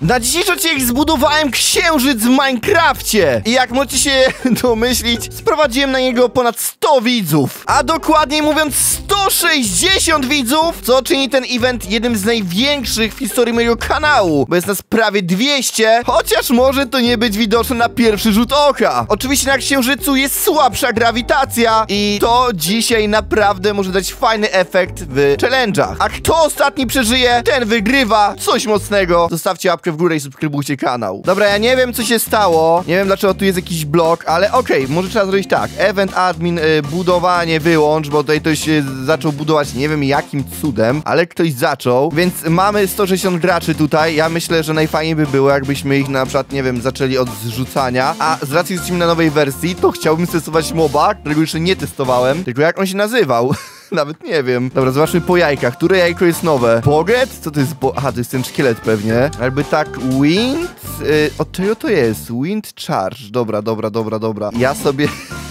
Na dzisiejszy odcinek zbudowałem księżyc w Minecrafcie. I jak możecie się domyślić, sprowadziłem na niego ponad 100 widzów. A dokładniej mówiąc 160 widzów, co czyni ten event jednym z największych w historii mojego kanału, bo jest nas prawie 200, chociaż może to nie być widoczne na pierwszy rzut oka. Oczywiście na księżycu jest słabsza grawitacja i to dzisiaj naprawdę może dać fajny efekt w challenge'ach. A kto ostatni przeżyje, ten wygrywa coś mocnego. Zostawcie łapkę w górę i subskrybujcie kanał. Dobra, ja nie wiem co się stało, nie wiem dlaczego tu jest jakiś blok, ale okej, może trzeba zrobić tak. Event admin, budowanie wyłącz, bo tutaj ktoś zaczął budować, nie wiem jakim cudem, ale ktoś zaczął, więc mamy 160 graczy tutaj. Ja myślę, że najfajniej by było, jakbyśmy ich na przykład, nie wiem, zaczęli od zrzucania, a z racji, że jesteśmy na nowej wersji, to chciałbym testować moba, którego jeszcze nie testowałem, tylko jak on się nazywał. Nawet nie wiem. Dobra, zobaczmy po jajkach. Które jajko jest nowe? Boget? Co to jest? Aha, to jest ten szkielet pewnie. Jakby tak, wind? Od czego to jest? Wind charge. Dobra. Ja sobie...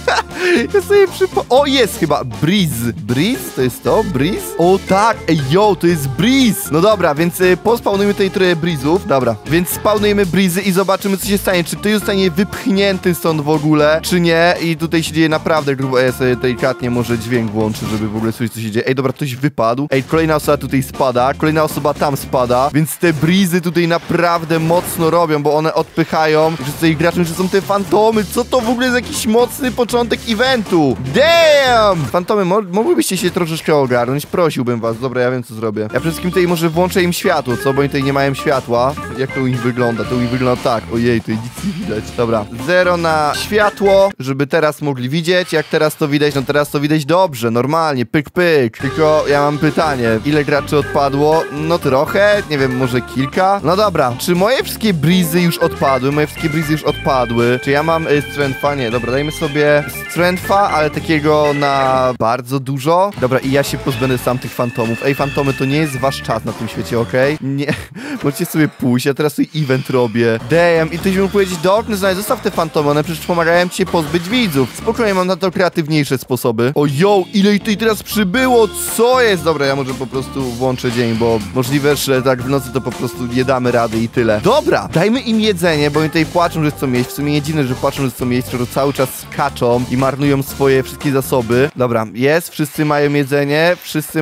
O, jest chyba Breeze. Breeze? To jest to? Breeze? O tak, ej, yo, to jest Breeze. No dobra, więc pospawnujmy tutaj trochę Breeze'ów. Dobra, więc spawnujemy Breezy i zobaczymy co się stanie. Czy ktoś zostanie wypchnięty stąd w ogóle, czy nie. I tutaj się dzieje naprawdę grubo. Ja sobie delikatnie może dźwięk włączę, żeby w ogóle słyszeć co się dzieje. Ej, dobra, ktoś wypadł. Ej, kolejna osoba tutaj spada, kolejna osoba tam spada. Więc te Breezy tutaj naprawdę mocno robią, bo one odpychają. Że tutaj graczem, że są te fantomy. Co to w ogóle jest jakiś mocny początek eventu? Damn! Fantomy, mogłybyście się troszeczkę ogarnąć? Prosiłbym was. Dobra, ja wiem co zrobię. Ja przede wszystkim tutaj może włączę im światło, co? Bo oni tutaj nie mają światła. Jak to u nich wygląda? To u nich wygląda tak. Ojej, tutaj nic nie widać. Dobra. 0 na światło, żeby teraz mogli widzieć. Jak teraz to widać? No teraz to widać dobrze, normalnie, pyk. Tylko ja mam pytanie. Ile graczy odpadło? No trochę, nie wiem, może kilka? No dobra. Czy moje wszystkie Breezy już odpadły? Moje wszystkie Breezy już odpadły. Czy ja mam Strength'a? Nie, dobra, dajmy sobie Strength'a, ale takiego na bardzo dużo. Dobra, i ja się pozbędę sam tych fantomów. Ej, fantomy, to nie jest wasz czas na tym świecie, okej? Nie, możecie sobie pójść, ja teraz tutaj event robię. Damn, i ktoś mi mógł powiedzieć, Doknes, zostaw te fantomy, one przecież pomagają ci się pozbyć widzów. Spokojnie, mam na to kreatywniejsze sposoby. O, yo, ile ich tutaj teraz przybyło, co jest? Dobra, ja może po prostu włączę dzień, bo możliwe, że tak w nocy to po prostu nie damy rady i tyle. Dobra, dajmy im jedzenie, bo oni tutaj płaczą, że chcą jeść. W sumie nie dziwne, że płaczą, że chcą jeść, że cały czas skaczą i marnują swoje wszystkie zasoby. Dobra, jest, wszyscy mają jedzenie,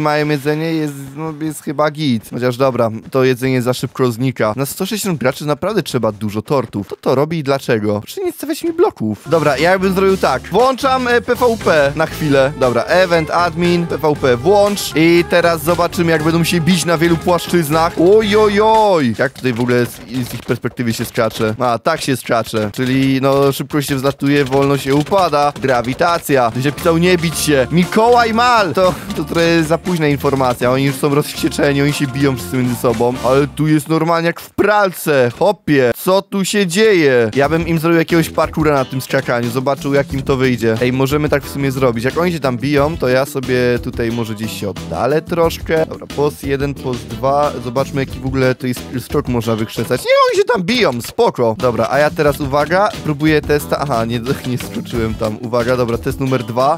jest chyba git. Chociaż dobra, to jedzenie za szybko znika. Na 160 graczy naprawdę trzeba dużo tortów. Kto to robi i dlaczego? Proszę nie stawiać mi bloków. Dobra, ja bym zrobił tak. Włączam PvP na chwilę. Dobra, event admin, PvP włącz i teraz zobaczymy jak będą się bić na wielu płaszczyznach. Ojojoj! Jak tutaj w ogóle z ich perspektywy się skacze? A, tak się skacze. Czyli no szybko się wzlatuje, wolno się upada. Grawitacja. Ktoś pisał nie bić się. Mikołaj Mal! To trochę za późna informacja. Oni już są rozwścieczeni, oni się biją wszyscy między sobą. Ale tu jest normalnie jak w pralce. Hopie. Co tu się dzieje? Ja bym im zrobił jakiegoś parkoura na tym skakaniu. Zobaczył jak im to wyjdzie. Ej, możemy tak w sumie zrobić. Jak oni się tam biją, to ja sobie tutaj może gdzieś się oddalę troszkę. Dobra, post 1, post 2. Zobaczmy jaki w ogóle to jest skok można wykrzesać. Nie, oni się tam biją. Spoko. Dobra, a ja teraz uwaga. Próbuję testa. Aha, nie skoczyłem tam. Uwaga, dobra, test numer 2.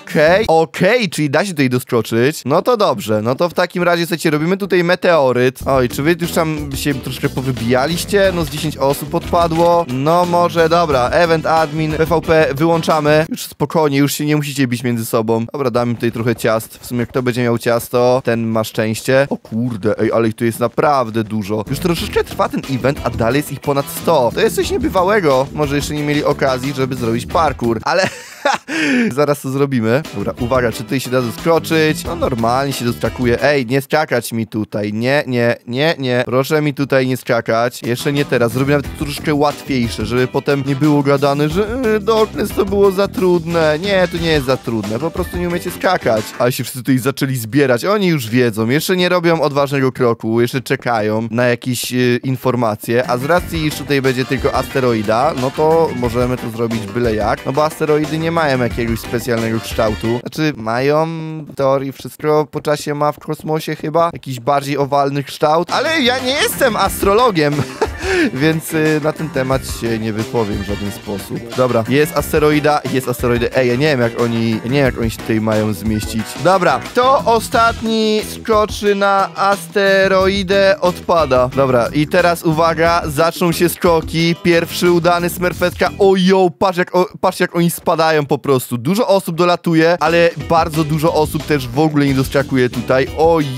Okej, czyli da się tutaj doskoczyć. No to dobrze, no to w takim razie, słuchajcie, robimy tutaj meteoryt. Oj, czy wy już tam się troszkę powybijaliście? No z 10 osób odpadło. No może, dobra, event admin, PvP wyłączamy. Już spokojnie, już się nie musicie bić między sobą. Dobra, damy tutaj trochę ciast. W sumie kto będzie miał ciasto, ten ma szczęście. O kurde, ej, ale ich tu jest naprawdę dużo. Już troszeczkę trwa ten event, a dalej jest ich ponad 100. To jest coś niebywałego. Może jeszcze nie mieli okazji, żeby zrobić parkour, ale... Zaraz to zrobimy. Dobra, uwaga, czy tutaj się da doskoczyć? No normalnie się doskakuje. Ej, nie skakać mi tutaj. Nie. Proszę mi tutaj nie skakać. Jeszcze nie teraz. Zrobię nawet troszkę łatwiejsze, żeby potem nie było gadane, że Doknes to było za trudne. Nie, to nie jest za trudne. Po prostu nie umiecie skakać. Ale się wszyscy tutaj zaczęli zbierać. Oni już wiedzą. Jeszcze nie robią odważnego kroku. Jeszcze czekają na jakieś informacje. A z racji, iż tutaj będzie tylko asteroida, no to możemy to zrobić byle jak. No bo asteroidy nie mają jakiegoś specjalnego kształtu. Znaczy, mają w teorii wszystko po czasie ma w kosmosie chyba jakiś bardziej owalny kształt, ale ja nie jestem astrologiem. Więc na ten temat się nie wypowiem w żaden sposób. Dobra, jest asteroida. Ej, ja nie wiem jak oni się tutaj mają zmieścić. Dobra, kto ostatni skoczy na asteroidę, odpada. Dobra, i teraz uwaga, zaczną się skoki. Pierwszy udany Smurfetka. Ojo, patrz jak oni spadają po prostu. Dużo osób dolatuje, ale bardzo dużo osób też w ogóle nie doskakuje tutaj.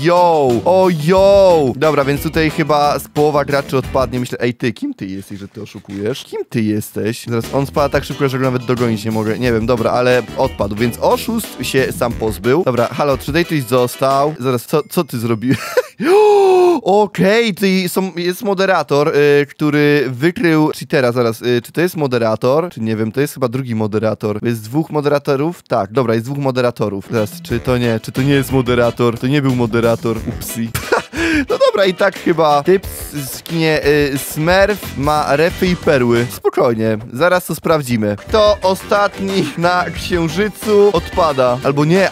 Ojo. Dobra, więc tutaj chyba z połowa graczy odpadnie. Myślę, ej ty, kim ty jesteś, że ty oszukujesz? Kim ty jesteś? Zaraz, on spada tak szybko, że go nawet dogonić nie mogę. Nie wiem, dobra, ale odpadł, więc oszust się sam pozbył. Dobra, halo, czy tutaj ktoś został? Zaraz, co ty zrobiłeś? Okej, jest moderator, który wykrył cheatera. Zaraz, czy to jest moderator? Czy nie wiem, to jest chyba drugi moderator. Jest dwóch moderatorów? Tak, dobra, jest dwóch moderatorów. Zaraz, czy to nie jest moderator? To nie był moderator, upsi. No dobra, i tak chyba typ z skinie Smurf ma refy i perły. Spokojnie, zaraz to sprawdzimy. Kto ostatni na księżycu odpada? Albo nie.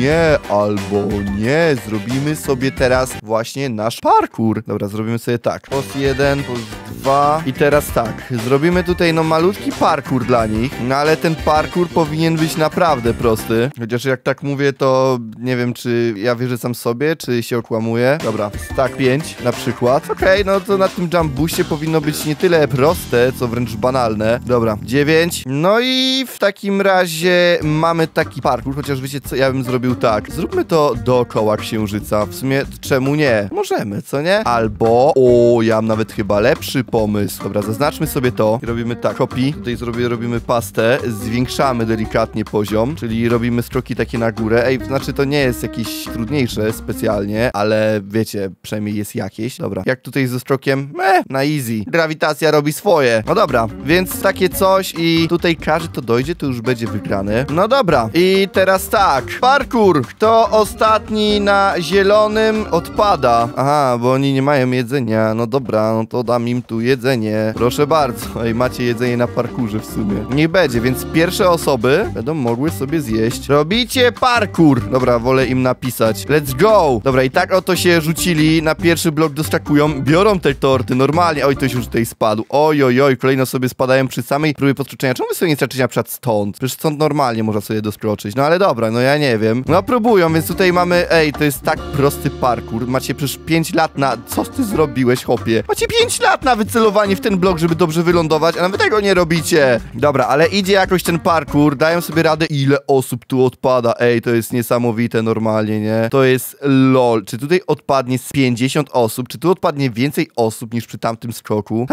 Zrobimy sobie teraz właśnie nasz parkour. Dobra, zrobimy sobie tak. Post 1, post 2 i teraz tak. Zrobimy tutaj malutki parkour dla nich, no ale ten parkour powinien być naprawdę prosty. Chociaż jak tak mówię, to nie wiem, czy ja wierzę sam sobie, czy się okłamuję. Dobra, stack 5 na przykład. Okej, no to na tym jump boostie powinno być nie tyle proste, co wręcz banalne. Dobra, 9. No i w takim razie mamy taki parkour, chociaż wiecie co, ja bym zrobił tak. Zróbmy to dookoła księżyca. W sumie czemu nie? Możemy, co nie? Albo, ja mam nawet chyba lepszy pomysł. Dobra, zaznaczmy sobie to i robimy tak. Copy. Tutaj robimy pastę, zwiększamy delikatnie poziom, czyli robimy stroki takie na górę. Ej, znaczy to nie jest jakieś trudniejsze specjalnie, ale wiecie, przynajmniej jest jakieś. Dobra, jak tutaj ze strokiem? Na easy. Grawitacja robi swoje. No dobra, więc takie coś i tutaj każdy to dojdzie, to już będzie wygrany. No dobra, i teraz tak. Parkour. Kto ostatni na zielonym odpada? Aha, bo oni nie mają jedzenia. No dobra, no to dam im tu jedzenie. Proszę bardzo. Ej, macie jedzenie na parkurze w sumie. Nie będzie, więc pierwsze osoby będą mogły sobie zjeść. Robicie parkour. Dobra, wolę im napisać. Let's go. Dobra, i tak oto się rzucili. Na pierwszy blok doskakują. Biorą te torty normalnie. Oj, ktoś już tutaj spadł. Oj, kolejno sobie spadają przy samej próbie podskoczenia. Czemu wy sobie nie skaczecie na przykład stąd? Przecież stąd normalnie można sobie doskoczyć. No ale dobra, no ja nie wiem. No próbują, więc tutaj mamy... Ej, to jest tak prosty parkour. Macie przecież 5 lat na... Co ty zrobiłeś, chłopie? Macie 5 lat na wycelowanie w ten blok, żeby dobrze wylądować, a nawet tego nie robicie. Dobra, ale idzie jakoś ten parkour. Dają sobie radę. Ile osób tu odpada? Ej, to jest niesamowite normalnie, nie? To jest lol. Czy tutaj odpadnie z 50 osób? Czy tu odpadnie więcej osób niż przy tamtym skoku?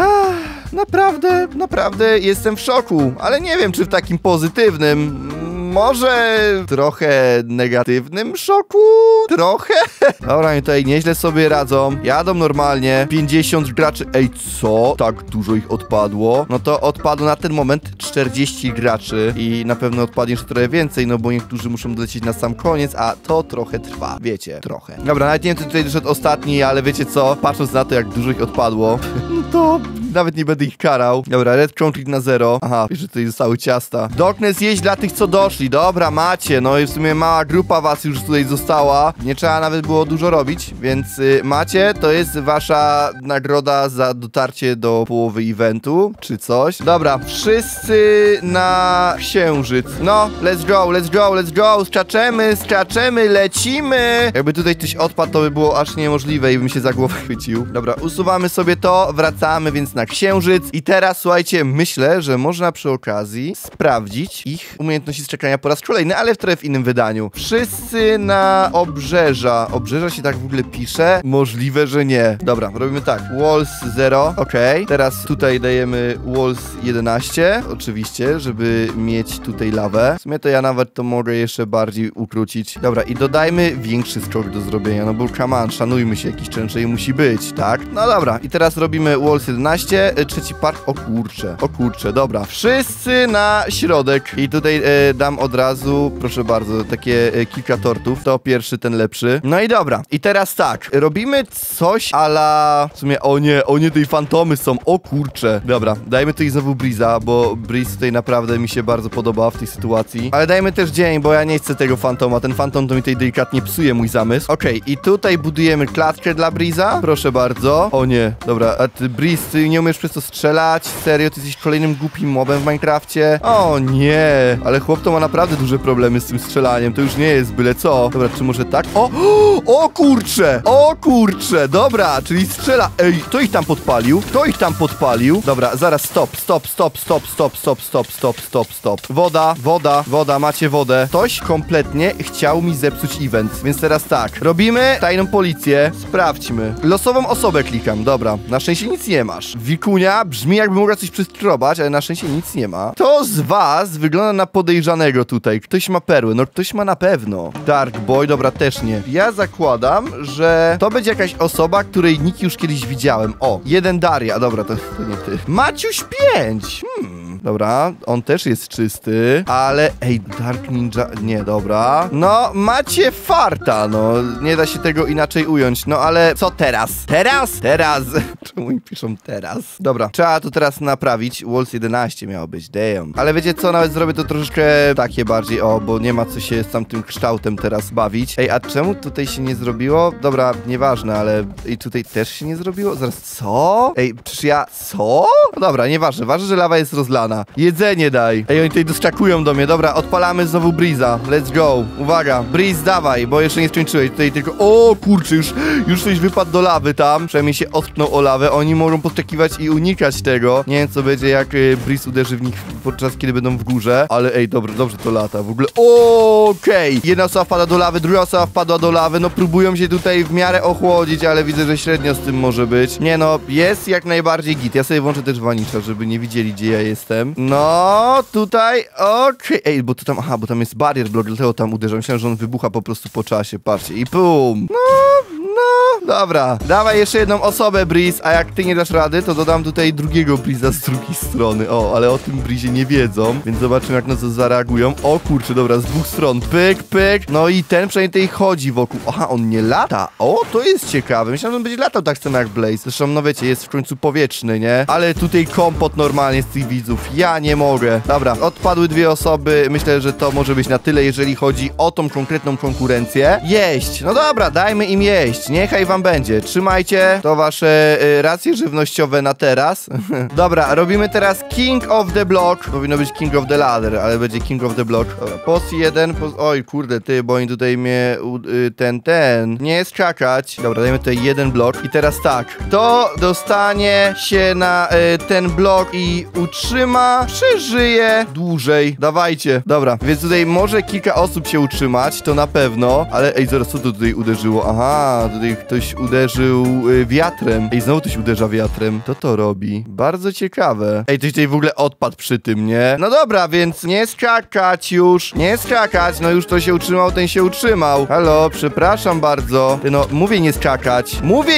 Naprawdę jestem w szoku. Ale nie wiem, czy w takim pozytywnym... Może trochę negatywnym szoku? Trochę? Dobra, oni tutaj nieźle sobie radzą. Jadą normalnie. 50 graczy. Ej, co? Tak dużo ich odpadło. No to odpadło na ten moment 40 graczy. I na pewno odpadnie jeszcze trochę więcej, no bo niektórzy muszą dolecieć na sam koniec, a to trochę trwa. Wiecie, trochę. Dobra, nawet nie wiem, czy tutaj doszedł ostatni, ale wiecie co? Patrząc na to, jak dużo ich odpadło, no to nawet nie będę ich karał. Dobra, red conflict na 0. Aha, wiesz, że tutaj zostały ciasta. Darkness jeść dla tych, co doszli. Dobra, macie. No i w sumie mała grupa was już tutaj została. Nie trzeba nawet było dużo robić, więc macie. To jest wasza nagroda za dotarcie do połowy eventu, czy coś. Dobra, wszyscy na księżyc. No, let's go. Skaczemy, lecimy. Jakby tutaj ktoś odpadł, to by było aż niemożliwe i bym się za głowę chwycił. Dobra, usuwamy sobie to, wracamy więc na księżyc. I teraz, słuchajcie, myślę, że można przy okazji sprawdzić ich umiejętności skakania po raz kolejny, ale trochę w innym wydaniu. Wszyscy na obrzeża. Obrzeża się tak w ogóle pisze? Możliwe, że nie. Dobra, robimy tak. Walls 0. Okej. Teraz tutaj dajemy Walls 11. Oczywiście, żeby mieć tutaj lawę. W sumie to ja nawet to mogę jeszcze bardziej ukrócić. Dobra, i dodajmy większy skok do zrobienia, no bo come on, szanujmy się, jakiś częściej musi być, tak? No dobra, i teraz robimy Walls 11. Trzeci park. O kurcze, dobra. Wszyscy na środek. I tutaj dam od razu, proszę bardzo, takie kilka tortów. To pierwszy, ten lepszy. No i dobra. I teraz tak, robimy coś a la... W sumie, o nie, tej fantomy są. O kurcze. Dobra, dajmy tutaj znowu Breeza, bo Breeze tutaj naprawdę mi się bardzo podoba w tej sytuacji. Ale dajmy też dzień, bo ja nie chcę tego fantoma. Ten fantom to mi tutaj delikatnie psuje mój zamysł. Okej, i tutaj budujemy klatkę dla Breeza. Proszę bardzo. O nie, dobra, a ty Breeze, ty nie umiesz przez to strzelać? Serio, ty jesteś kolejnym głupim mobem w Minecrafcie? O nie, ale chłop to ma naprawdę duże problemy z tym strzelaniem, to już nie jest byle co. Dobra, czy może tak? O kurcze! O kurcze! Dobra, czyli strzela. Ej, kto ich tam podpalił? Kto ich tam podpalił? Dobra, zaraz, stop. Woda, macie wodę. Ktoś kompletnie chciał mi zepsuć event, więc teraz tak. Robimy tajną policję, sprawdźmy. Losową osobę klikam, dobra. Na szczęście nic nie masz. Wikunia brzmi jakby mogła coś przystrobać, ale na szczęście nic nie ma. Kto z was wygląda na podejrzanego tutaj? Ktoś ma perły, no ktoś ma na pewno. Dark Boy, dobra, też nie. Ja zakładam, że to będzie jakaś osoba, której nick już kiedyś widziałem. O, jeden Daria, dobra, to nie ty. Maciuś 5, dobra, on też jest czysty, ale ej, Dark Ninja, nie, dobra. No, macie farta, no, nie da się tego inaczej ująć, no ale co teraz? Teraz! Czemu mi piszą teraz? Dobra, trzeba to teraz naprawić, Walls 11 miało być, damn. Ale wiecie co, nawet zrobię to troszeczkę takie bardziej, bo nie ma co się z tamtym kształtem teraz bawić. Ej, a czemu tutaj się nie zrobiło? Dobra, nieważne, ale i tutaj też się nie zrobiło? Zaraz, co? Ej, przecież ja, co? No dobra, nieważne, ważne, że lawa jest rozlana. Jedzenie daj. Ej, oni tutaj doskakują do mnie. Dobra, odpalamy znowu Breeze'a. Let's go. Uwaga, Breeze dawaj, bo jeszcze nie skończyłeś. Tutaj tylko... O kurczę, już coś wypadł do lawy tam. Przynajmniej się otknął o lawę. Oni mogą podskakiwać i unikać tego. Nie wiem, co będzie, jak Breeze uderzy w nich podczas kiedy będą w górze. Ale ej, dobrze to lata. W ogóle... Okej. Jedna osoba wpada do lawy, druga osoba wpadła do lawy. No próbują się tutaj w miarę ochłodzić, ale widzę, że średnio z tym może być. Nie no, jest jak najbardziej git. Ja sobie włączę też Vanisha, żeby nie widzieli, gdzie ja jestem. No, tutaj, okej. Ej, bo bo tam jest barrier block, dlatego tam uderzam. Myślałem, że on wybucha po prostu po czasie, patrzcie, i pum. No, dobra. Dawaj jeszcze jedną osobę, Breeze, a jak ty nie dasz rady, to dodam tutaj drugiego Breeze'a z drugiej strony. O, ale o tym Breezie nie wiedzą, więc zobaczymy, jak na to zareagują. O kurczę, dobra, z dwóch stron. Pyk. No i ten przynajmniej tutaj chodzi wokół. Aha, on nie lata. O, to jest ciekawe. Myślałem, że on będzie latał tak samo jak Blaze. Zresztą, no wiecie, jest w końcu powietrzny, nie? Ale tutaj kompot normalnie z tych widzów. Ja nie mogę. Dobra, odpadły dwie osoby. Myślę, że to może być na tyle, jeżeli chodzi o tą konkretną konkurencję. Jeść. No dobra, dajmy im jeść. Niechaj wam będzie. Trzymajcie to wasze racje żywnościowe na teraz. Dobra, robimy teraz King of the Block. Powinno być King of the Ladder, ale będzie King of the Block. Dobra, post 1, oj kurde, ty, bo oni tutaj mnie nie skakać. Dobra, dajmy tutaj jeden blok. I teraz tak, kto dostanie się na ten blok i utrzyma, przeżyje dłużej. Dawajcie. Dobra, więc tutaj może kilka osób się utrzymać, to na pewno, ale ej, zaraz, co to tutaj uderzyło? Aha, tutaj ktoś uderzył wiatrem. Ej, znowu ktoś uderza wiatrem. Kto to robi? Bardzo ciekawe. Ej, ktoś tutaj w ogóle odpadł przy tym, nie? No dobra, więc nie skakać już. Nie skakać. No już to się utrzymał, ten się utrzymał. Halo, przepraszam bardzo. Ty no, mówię nie skakać.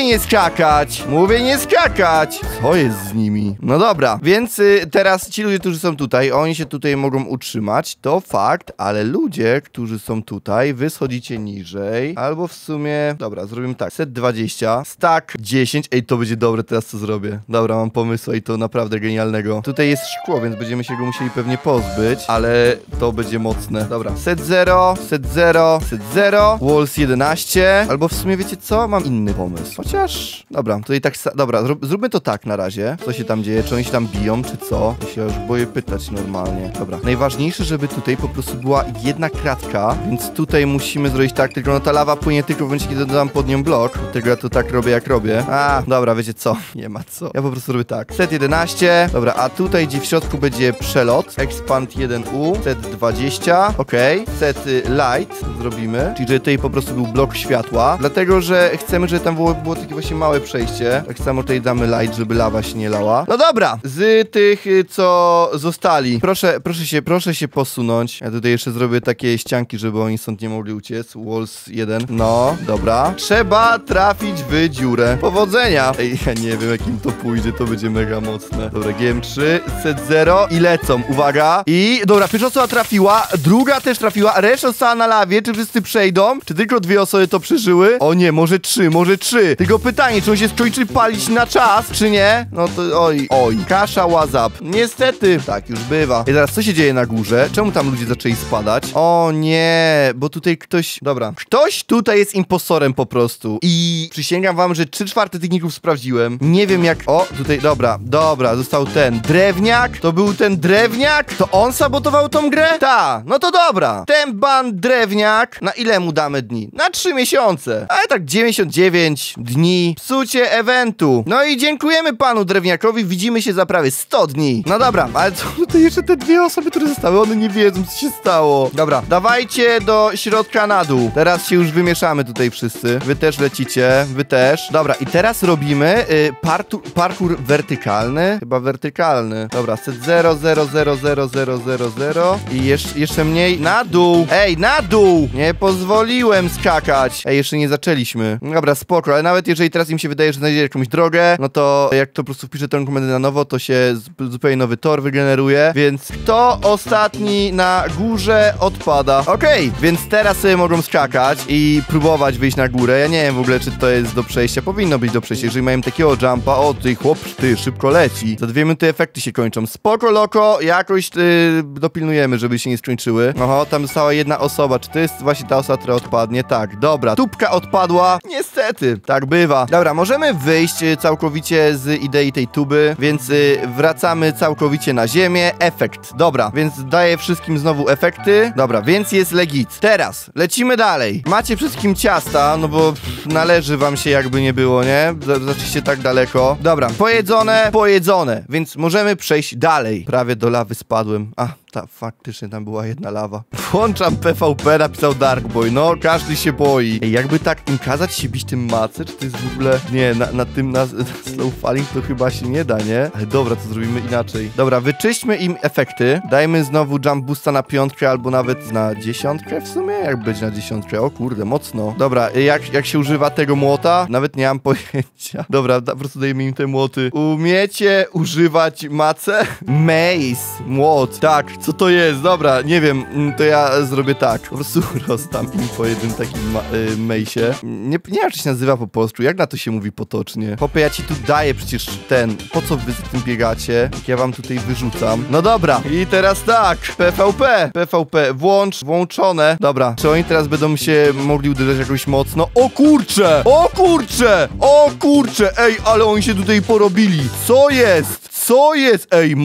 Mówię nie skakać. Co jest z nimi? No dobra, więc teraz ci ludzie, którzy są tutaj, oni się tutaj mogą utrzymać. To fakt, ale ludzie, którzy są tutaj, wy schodzicie niżej. Albo w sumie... Dobra, zrobimy tak. Set 20. Stack 10. Ej, to będzie dobre teraz, co zrobię. Dobra, mam pomysł i to naprawdę genialnego. Tutaj jest szkło, więc będziemy się go musieli pewnie pozbyć, ale to będzie mocne. Dobra, set 0, set 0, set 0, Walls 11. Albo w sumie, wiecie co? Mam inny pomysł. Chociaż... Dobra, tutaj tak... Dobra, zróbmy to tak na razie. Co się tam dzieje? Czy oni się tam biją, czy co? Ja się już boję pytać normalnie. Dobra, najważniejsze, żeby tutaj po prostu była jedna kratka, więc tutaj musimy zrobić tak, tylko no ta lawa płynie tylko w momencie, kiedy dodam pod nią blok. Dlatego ja to tak robię, jak robię. Dobra, wiecie co? Nie ma co. Ja po prostu robię tak. Set 11. Dobra, a tutaj, gdzie w środku będzie przelot. Expand 1U. Set 20. Okej. Set light zrobimy. Czyli, że tutaj po prostu był blok światła. Dlatego, że chcemy, żeby tam było takie właśnie małe przejście. Tak samo tutaj damy light, żeby lawa się nie lała. No dobra. Z tych, co zostali. Proszę się posunąć. Ja tutaj jeszcze zrobię takie ścianki, żeby oni stąd nie mogli uciec. Walls 1. No, dobra. Trzeba trafić w dziurę. Powodzenia! Ej, ja nie wiem, jak im to pójdzie, to będzie mega mocne. Dobra, GM3, set 0 i lecą. Uwaga. I dobra, pierwsza osoba trafiła, druga też trafiła, reszta została na lawie. Czy wszyscy przejdą? Czy tylko dwie osoby to przeżyły? O nie, może trzy. Tylko pytanie, czy on się skończy palić na czas, czy nie? No to oj. Kasza WhatsApp. Niestety. Tak już bywa. I teraz co się dzieje na górze? Czemu tam ludzie zaczęli spadać? O nie, bo tutaj ktoś... Dobra. Ktoś tutaj jest impostorem po prostu. prostu. I przysięgam wam, że 3/4 tych ników sprawdziłem. Nie wiem jak... O, tutaj, dobra, został ten drewniak. To był ten drewniak? To on sabotował tą grę? Ta, no to dobra. Ten ban drewniak, na ile mu damy dni? Na 3 miesiące. Ale tak 99 dni. Psucie eventu. No i dziękujemy panu drewniakowi. Widzimy się za prawie 100 dni. No dobra, ale co tutaj jeszcze te dwie osoby, które zostały? One nie wiedzą, co się stało. Dobra, dawajcie do środka na dół. Teraz się już wymieszamy tutaj wszyscy. Wy też lecicie, wy też. Dobra, i teraz robimy parkour wertykalny. Chyba wertykalny. Dobra, set 0, 0, 0, 0, 0, 0, 0. I jeszcze mniej. Na dół. Ej, na dół! Nie pozwoliłem skakać. Ej, jeszcze nie zaczęliśmy. Dobra, spoko, ale nawet jeżeli teraz im się wydaje, że znajdzie jakąś drogę, no to jak to po prostu wpiszę tę komendę na nowo, to się zupełnie nowy tor wygeneruje. Więc kto ostatni na górze odpada? Okej, więc teraz sobie mogą skakać i próbować wyjść na górę. Ja nie wiem w ogóle, czy to jest do przejścia. Powinno być do przejścia. Jeżeli mają takiego jumpa, o ty chłop, ty szybko leci. Za 2 minuty efekty się kończą. Spoko, loko, jakoś dopilnujemy, żeby się nie skończyły. Oho, tam została jedna osoba. Czy to jest właśnie ta osoba, która odpadnie? Tak, dobra. Tubka odpadła. Niestety, tak bywa. Dobra, możemy wyjść całkowicie z idei tej tuby, więc wracamy całkowicie na ziemię. Efekt. Dobra, więc daję wszystkim znowu efekty. Dobra, więc jest legit. Teraz lecimy dalej. Macie wszystkim ciasta, no bo należy wam się jakby nie było, nie? Zaczęliście tak daleko. Dobra, pojedzone, więc możemy przejść dalej. Prawie do lawy spadłem. Faktycznie tam była jedna lawa. Włączam PvP, napisał Darkboy. No, każdy się boi. Ej, jakby tak im kazać się bić tym mace, czy to jest w ogóle... Nie, na slow falling to chyba się nie da, nie? Ale dobra, to zrobimy inaczej. Dobra, wyczyśćmy im efekty. Dajmy znowu jump boosta na 5 albo nawet na 10 w sumie? Jak być na 10? O kurde, mocno. Dobra, jak się używa tego młota? Nawet nie mam pojęcia. Dobra, po prostu dajemy im te młoty. Umiecie używać mace? Mace, młot. Tak, co to jest? Dobra, nie wiem, to ja zrobię tak. Po prostu roztam im po jednym takim mejsie. Nie wiem, jak to się nazywa po polsku. Jak na to się mówi potocznie? Chłopie, ja ci tu daję przecież ten. Po co wy z tym biegacie? Jak ja wam tutaj wyrzucam. No dobra, i teraz tak. PvP, włączone. Dobra, czy oni teraz będą się mogli uderzać jakoś mocno? O kurcze! Ej, ale oni się tutaj porobili. Co jest? Ej,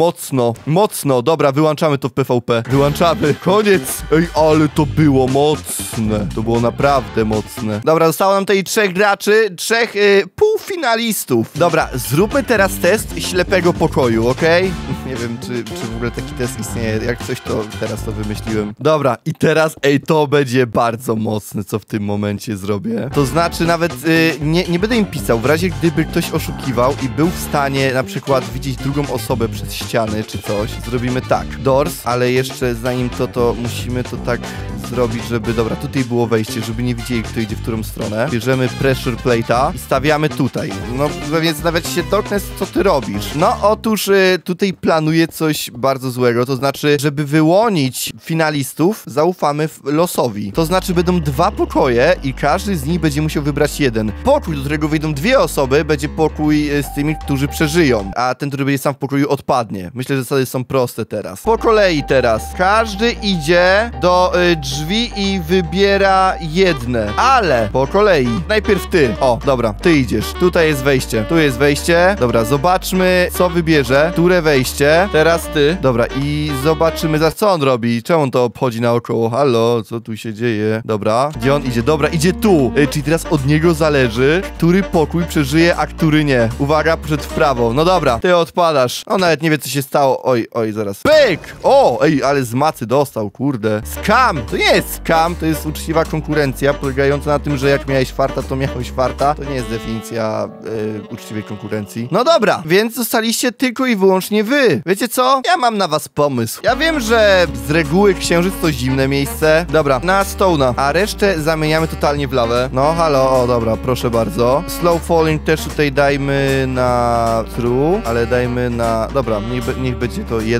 mocno. Dobra, wyłączamy to w PvP. Wyłączamy. Koniec. Ej, ale to było mocne. To było naprawdę mocne. Dobra, zostało nam tutaj 3 graczy, 3 półfinalistów. Dobra, zróbmy teraz test ślepego pokoju, okej? Nie wiem, czy w ogóle taki test istnieje. Jak coś, to teraz to wymyśliłem. Dobra, i teraz, ej, to będzie bardzo mocne, co w tym momencie zrobię. To znaczy nawet, nie będę im pisał. W razie gdyby ktoś oszukiwał i był w stanie na przykład widzieć drugą osobę przez ściany czy coś, zrobimy tak. Doors, ale jeszcze zanim to musimy to tak zrobić, żeby... Dobra, tutaj było wejście, żeby nie widzieli, kto idzie w którą stronę. Bierzemy pressure plate'a i stawiamy tutaj. No, więc nawet się Darkness, co ty robisz? No, otóż tutaj planuję coś bardzo złego, to znaczy, żeby wyłonić finalistów, zaufamy losowi. To znaczy, będą 2 pokoje i każdy z nich będzie musiał wybrać jeden. Pokój, do którego wyjdą 2 osoby, będzie pokój z tymi, którzy przeżyją, a ten, który będzie sam w pokoju, odpadnie. Myślę, że zasady są proste teraz. Po kolei teraz. Każdy idzie do drzwi i wybiera jedne, ale po kolei. Najpierw ty. O, dobra, ty idziesz. Tutaj jest wejście. Tu jest wejście. Dobra, zobaczmy, co wybierze. Które wejście? Teraz ty. Dobra, i zobaczymy, za co on robi. Czemu on to obchodzi naokoło? Halo, co tu się dzieje? Dobra, gdzie on idzie? Dobra, idzie tu. Czyli teraz od niego zależy, który pokój przeżyje, a który nie. Uwaga, poszedł w prawo. No dobra, ty odpadasz. On nawet nie wie, co się stało. Oj, zaraz. Pyk! O, ej, ale z macy dostał, kurde. Scam! To nie jest scam, to jest uczciwa konkurencja, polegająca na tym, że jak miałeś farta, to miałeś farta. To nie jest definicja uczciwej konkurencji. No dobra, więc zostaliście tylko i wyłącznie wy. Wiecie co? Ja mam na was pomysł. Ja wiem, że z reguły księżyc to zimne miejsce. Dobra, na Stone'a. A resztę zamieniamy totalnie w lawę. No, halo, o dobra, proszę bardzo. Slow falling też tutaj dajmy na true, ale dajmy na... Dobra, niech będzie to 1.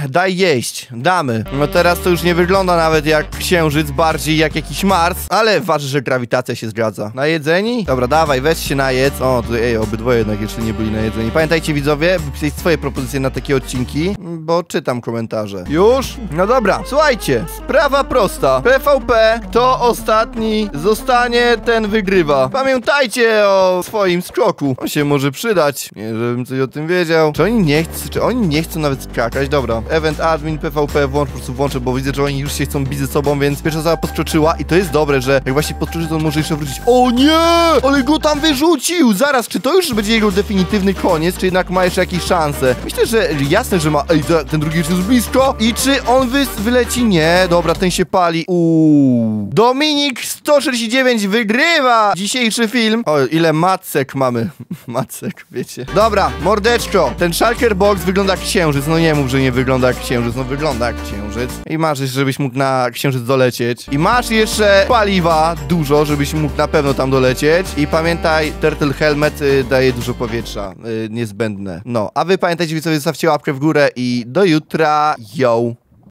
daj jeść. Damy. No teraz to już nie wygląda nawet jak księżyc, bardziej jak jakiś Mars, ale ważne, że grawitacja się zgadza. Najedzeni? Dobra, dawaj, weź się najedz. O, tutaj, obydwoje jednak jeszcze nie byli najedzeni. Pamiętajcie, widzowie, wypisać swoje propozycje na takie odcinki, bo czytam komentarze. Już? No dobra, słuchajcie, sprawa prosta. PvP, kto ostatni zostanie, ten wygrywa. Pamiętajcie o swoim skoku. On się może przydać. Nie, żebym coś o tym wiedział. Czy oni nie chcą nawet skakać? Dobra. Event admin, PvP, włącz, po prostu włączę, bo widzę, że oni już się chcą bić ze sobą, więc pierwsza osoba podskoczyła i to jest dobre, że jak właśnie podskoczy, to on może jeszcze wrócić. O nie! Ale go tam wyrzucił! Zaraz, czy to już będzie jego definitywny koniec, czy jednak ma jeszcze jakieś szanse? Myślę, że jasne, że ma... Ej, ten drugi już jest blisko. I czy on wyleci? Nie. Dobra, ten się pali. Dominik 149 wygrywa dzisiejszy film. O, ile macek mamy. Macek, wiecie. Dobra, mordeczko. Ten shulker box wygląda jak księżyc. No nie mów, że nie wygląda jak księżyc. No wygląda jak księżyc. I masz jeszcze, żebyś mógł na księżyc dolecieć. I masz jeszcze paliwa dużo, żebyś mógł na pewno tam dolecieć. I pamiętaj, Turtle Helmet daje dużo powietrza. Niezbędne. No, a wy pamiętajcie, widzowie, zostawcie łapkę w górę i do jutra. Yo!